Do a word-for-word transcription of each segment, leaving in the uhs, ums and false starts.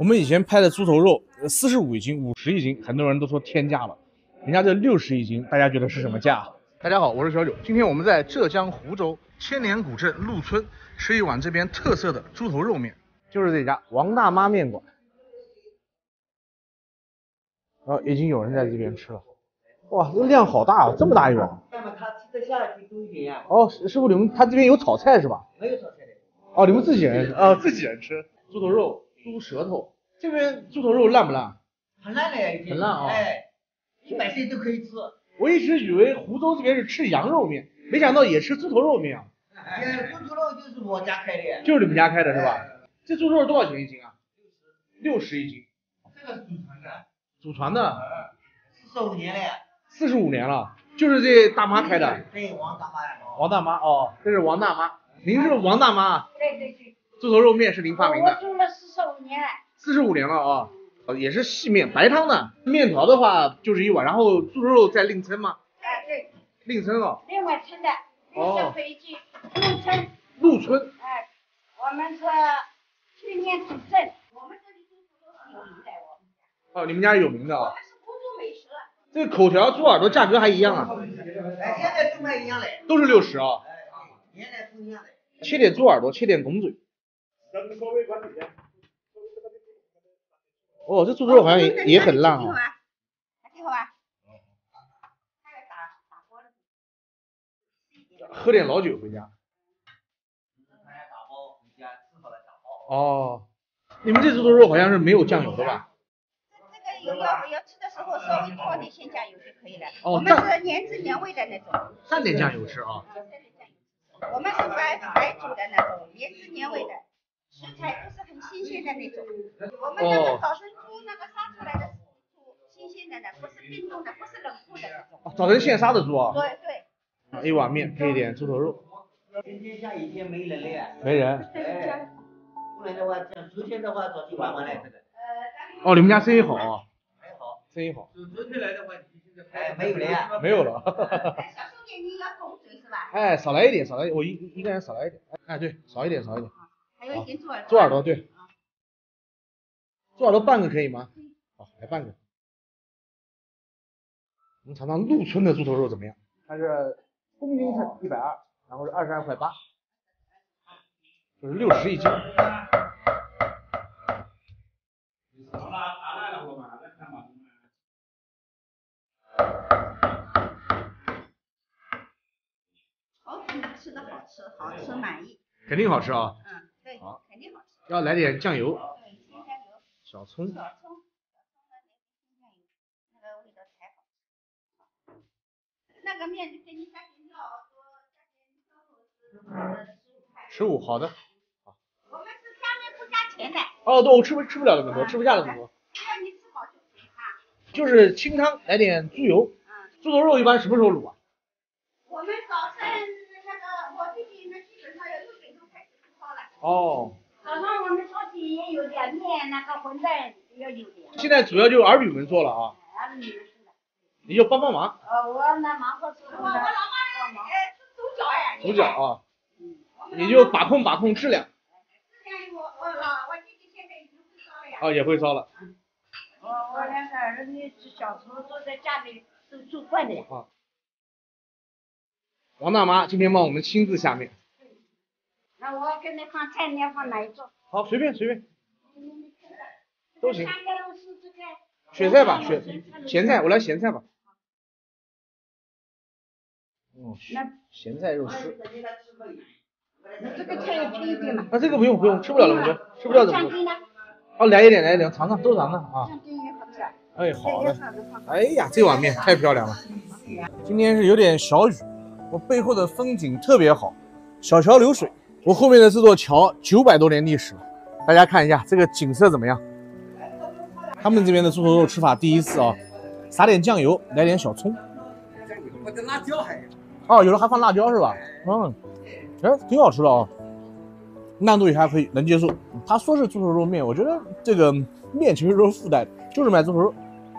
我们以前拍的猪头肉，四十五一斤，五十一斤，很多人都说天价了。人家这六十一斤，大家觉得是什么价？大家好，我是小九，今天我们在浙江湖州千年古镇鹿村吃一碗这边特色的猪头肉面，就是这家王大妈面馆。哦，已经有人在这边吃了。哇，这量好大啊，这么大一碗。 那么他吃得下去多一点呀。 哦，师傅，你们他这边有炒菜是吧？ 没有炒菜的。 哦，你们自己人啊、哦，自己人吃猪头肉、猪舌头。这边猪头肉烂不烂？ 很烂的， 很烂啊、哦！ 哎，一百岁都可以吃。 我一直以为湖州这边是吃羊肉面，没想到也吃猪头肉面啊。 哎，猪头肉就是我家开的。 就是你们家开的是吧？哎、这猪头肉多少钱一斤啊？六十一斤。 这个是祖传的。 祖传的。 四十五年了。 四十五年了，就是这大妈开的。 对，王大妈。 王大妈哦，这是王大妈。您是王大妈？ 对对对。 猪头肉面是您发明的？ 我做了四十五年了。 四十五年了啊、哦，也是细面，白汤的。面条的话就是一碗，然后猪头肉再另称吗？ 哎，对。 另称哦。 另外称的。 哦。 是回去鹿村。 鹿村。 哎，我们是去年主镇，我们这里猪头肉是有名的，我们家。 哦，你们家有名的啊、哦。 我们是湖州美食。 这个口条、猪耳朵价格还一样啊？ 哎，现在都卖一样的。 都是六十啊。 哎，原来是一样的。 切点猪耳朵，切点拱嘴。哦，这猪头肉好像也也很烂啊。 挺好啊。 喝点老酒回家。哦，你们这猪头肉好像是没有酱油的吧？ 这个有要要吃的时候稍微放点鲜酱油就可以了。 哦， 我们是原汁原味的那种。 蘸点酱油吃啊。 我们是白白煮的那种，原汁原味的，食材都是很新鲜的那种。我们那个早晨猪那个杀出来的猪，新鲜的呢，不是冰冻的，不是冷库的那种。 哦，早晨现杀的猪啊？ 对对。 啊，一碗面配一点猪头肉。 今天下雨天没人了呀。 没人。 哎，不然的话，像昨天的话早就卖完了这个。 哦，你们家生意好啊？ 还好。 生意好。 昨天来的话，你现在哎没有了呀。 没有了。 小兄弟，你要拱嘴是吧？ 哎，少来一点，少来一点，我一一个人少来一点。哎，对，少一点，少一点。 还有一点猪耳朵。 猪耳朵对。猪耳朵半个可以吗？好，来半个。我们尝尝鹿村的猪头肉怎么样？它是公斤称一百二，然后是二十二块八，就是六十一斤。 好吃，吃的好吃，好吃满意。 肯定好吃啊。 嗯，对，好，肯定好吃。 要来点酱油。 对，鲜酱油。 小葱。 小葱，小葱的那个鲜酱油，那个味道才好。那个面给你加点料，说加点烧肉是十五块。 十五，好的。好。 我们是加面不加钱的。 哦，对，我吃不吃不了那么多，吃不下那么多。 只要你吃饱就可以啊。 就是清汤，来点猪油。嗯。猪头肉一般什么时候卤啊？ 我们早晨那个我弟弟们基本上要六点钟开始吃烧了。 哦。 早上我们烧鸡也有点面，那个馄饨也要有点。 现在主要就是儿女们做了啊。 儿女们是的。 你就帮帮忙。 呃，我那忙活吃。我我老妈哎是主角哎。 主角啊。嗯。你就把控把控质量。 质量我我老我弟弟现在已经会烧了呀。 哦，也会烧了。 我我两个儿女小时候都在家里都做惯的呀。 啊。王大妈今天帮我们亲自下面。 那我给你放菜，你要放哪一种？ 好，随便随便。都行。 选菜吧，选咸菜，我来咸菜吧。哦，咸菜肉丝。 这个菜要轻一点嘛。 啊，这个不用不用，吃不了那么多，吃不了这么多。哦，来一点来一点，尝尝都尝尝啊。哎，好的。哎呀，这碗面太漂亮了。今天是有点小雨，我背后的风景特别好，小桥流水。我后面的这座桥九百多年历史了，大家看一下这个景色怎么样？他们这边的猪头肉吃法第一次啊，撒点酱油，来点小葱。 我的辣椒还有。 哦，有的还放辣椒是吧？嗯，哎，挺好吃的啊，烂度也还可以，能接受。他说是猪头肉面，我觉得这个面其实都是附带的，就是卖猪头肉。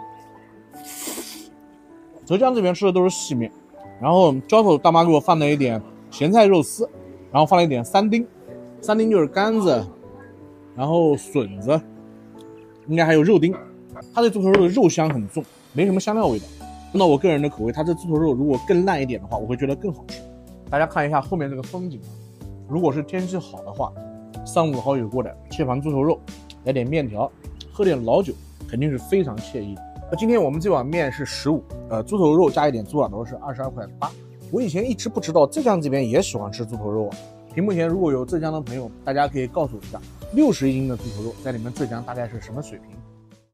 浙江这边吃的都是细面，然后浇头大妈给我放了一点咸菜肉丝。然后放了一点三丁，三丁就是干子，然后笋子， 应该还有肉丁。它这猪头肉的肉香很重，没什么香料味道。那我个人的口味，它这猪头肉如果更烂一点的话，我会觉得更好吃。大家看一下后面这个风景啊，如果是天气好的话，三五好友过来切盘猪头肉，来点面条，喝点老酒，肯定是非常惬意的。那今天我们这碗面是十五，呃，猪头肉加一点猪耳朵是二十二块八。我以前一直不知道浙江这边也喜欢吃猪头肉啊。屏幕前如果有浙江的朋友，大家可以告诉我一下，六十一斤的猪头肉在你们浙江大概是什么水平？